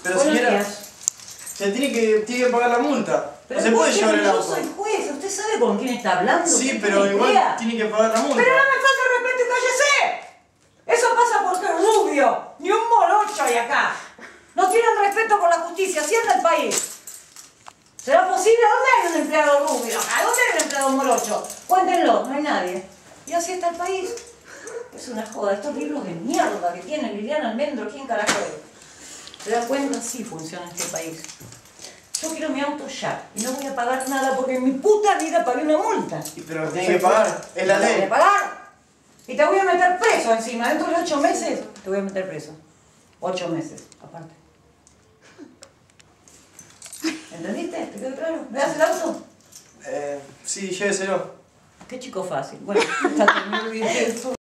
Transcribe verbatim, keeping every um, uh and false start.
Pero Buenos señora, días. se tiene que, tiene que pagar la multa. Pero No se puede ¿por qué? llevar el Yo auto. soy juez, ¿usted sabe con quién está hablando? Sí, ¿Usted pero tiene igual idea? tiene que pagar la multa. Pero no me falta el respeto y cállese. Eso pasa porque es rubio. Ni un morocho hay acá. No tienen respeto por la justicia, así anda el país. ¿Será posible? ¿Dónde hay un empleado rubio? ¿A dónde hay un empleado morocho? Cuéntenlo, no hay nadie. Y así está el país. Es una joda. Estos libros de mierda que tiene Liliana Almendro, ¿quién carajo es? ¿Se da cuenta? Así funciona este país. Yo quiero mi auto ya. Y no voy a pagar nada porque en mi puta vida pagué una multa. Y pero tiene que pagar, es la ¿La voy ley. a pagar? Y te voy a meter preso encima. Dentro de ocho meses te voy a meter preso. Ocho meses, aparte. ¿Entendiste? ¿Te quedó claro? ¿Me das el auto? Eh, sí, lléveselo. Qué chico fácil. Bueno, está terminado el video.